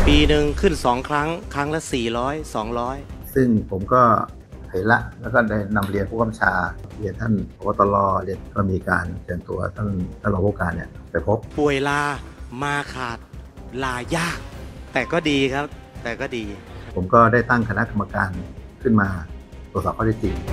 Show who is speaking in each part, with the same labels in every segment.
Speaker 1: ปีหนึ่งขึ้น2 ครั้งครั้งละ400 200
Speaker 2: ซึ่งผมก็เห็นละแล้วก็ได้นำเรียนผู้กำกับชาเรียนท่านพบตรเรียนก็มีการเชิญตัวท่านรองผู้การเนี่ยไปพบ
Speaker 1: ป่วยลามาขาดลายากแต่ก็ดีครับแต่ก็ดี
Speaker 2: ผมก็ได้ตั้งคณะกรรมการขึ้นมาตรวจสอบข้อเท็จจริง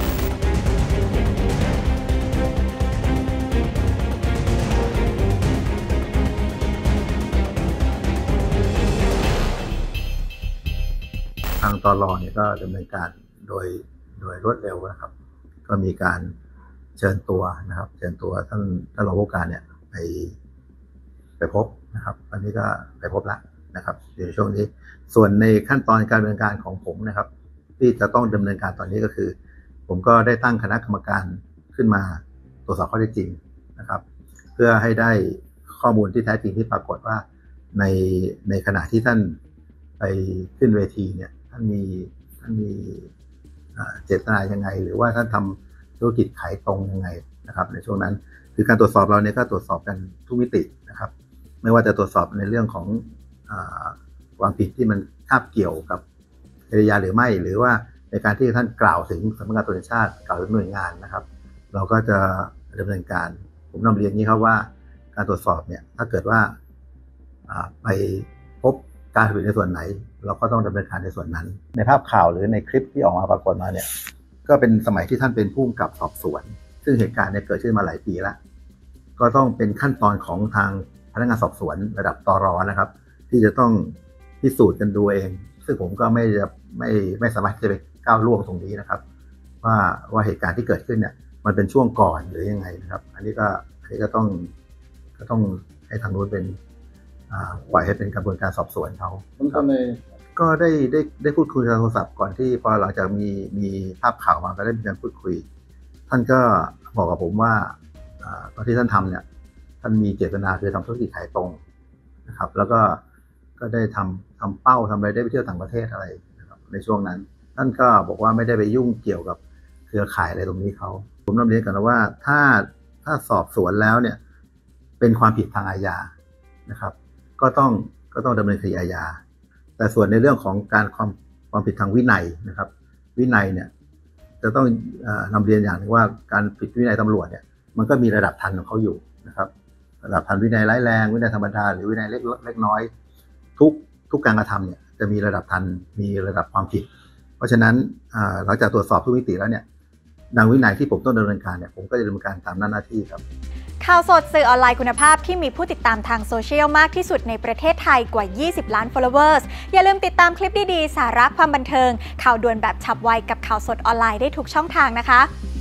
Speaker 2: ทางตร.เนี่ยก็ดำเนินการโดยรวดเร็วนะครับก็มีการเชิญตัวนะครับเชิญตัวท่านรองผู้การเนี่ยไปพบนะครับอันนี้ก็ไปพบแล้วนะครับในช่วงนี้ส่วนในขั้นตอนการดำเนินการของผมนะครับที่จะต้องดำเนินการตอนนี้ก็คือผมก็ได้ตั้งคณะกรรมการขึ้นมาตรวจสอบข้อเท็จจริงนะครับเพื่อให้ได้ข้อมูลที่แท้จริงที่ปรากฏว่าในขณะที่ท่านไปขึ้นเวทีเนี่ยท่านมีเจตนายังไงหรือว่าท่านทำธุรกิจขายตรงยังไงนะครับในช่วงนั้นคือการตรวจสอบเราเนี่ยก็ตรวจสอบกันทุกมิตินะครับไม่ว่าจะตรวจสอบในเรื่องของความผิดที่มันคาบเกี่ยวกับจริยาหรือไม่หรือว่าในการที่ท่านกล่าวถึงสำนักงานตำรวจแห่งชาติกล่าวถึงหน่วยงานนะครับเราก็จะดำเนินการผมนำเรียนนี้ครับว่าการตรวจสอบเนี่ยถ้าเกิดว่าไปพบการผิดในส่วนไหนเราก็ต้องดำเนินการในส่วนนั้นในภาพข่าวหรือในคลิปที่ออกมาปรากฏมาเนี่ยก็เป็นสมัยที่ท่านเป็นผู้กำกับสอบสวนซึ่งเหตุการณ์เนี่ยเกิดขึ้นมาหลายปีแล้วก็ต้องเป็นขั้นตอนของทางพนักงานสอบสวนระดับตร.นะครับที่จะต้องพิสูจน์กันดูเองซึ่งผมก็ไม่สามารถจะไปก้าวล่วงตรงนี้นะครับว่าเหตุการณ์ที่เกิดขึ้นเนี่ยมันเป็นช่วงก่อนหรือยังไงนะครับอันนี้ก็ต้องให้ทางนู้นเป็นปล่อยให้เป็นกระบวนการสอบสวนเขาก็ได้พูดคุยทางโทรศัพท์ก่อนที่พอหลังจากมีภาพข่าวมาก็ได้มีการพูดคุยท่านก็บอกกับผมว่าตอนที่ท่านทำเนี่ยท่านมีเจตนาคือทำธุรกิจขายตรงนะครับแล้วก็ได้ทำเป้าทำอะไรได้ไปเที่ยวต่างประเทศอะไรนะครับในช่วงนั้นท่านก็บอกว่าไม่ได้ไปยุ่งเกี่ยวกับเครือข่ายอะไรตรงนี้เขาผมนำเรียนกันนะว่าถ้าสอบสวนแล้วเนี่ยเป็นความผิดทางอาญานะครับก็ต้องดำเนินคดีอาญาแต่ส่วนในเรื่องของการความผิดทางวินัยนะครับวินัยเนี่ยจะต้องนำเรียนอย่างนึงว่าการผิดวินัยตำรวจเนี่ยมันก็มีระดับทันของเขาอยู่นะครับระดับทันวินัยร้ายแรงวินัยธรรมดาหรือวินัยเล็กน้อยทุกการกระทำเนี่ยจะมีระดับทันมีระดับความผิดเพราะฉะนั้นหลังจากตรวจสอบทุกมิติแล้วเนี่ยดังวินัยที่ผมต้องดำเนินการเนี่ยผมก็จะดำเนินการตามหน้าที่ครับ
Speaker 3: ข่าวสดสื่อออนไลน์คุณภาพที่มีผู้ติดตามทางโซเชียลมากที่สุดในประเทศไทยกว่า20 ล้าน followers อย่าลืมติดตามคลิปดีๆสาระความบันเทิงข่าวด่วนแบบฉับไวกับข่าวสดออนไลน์ได้ทุกช่องทางนะคะ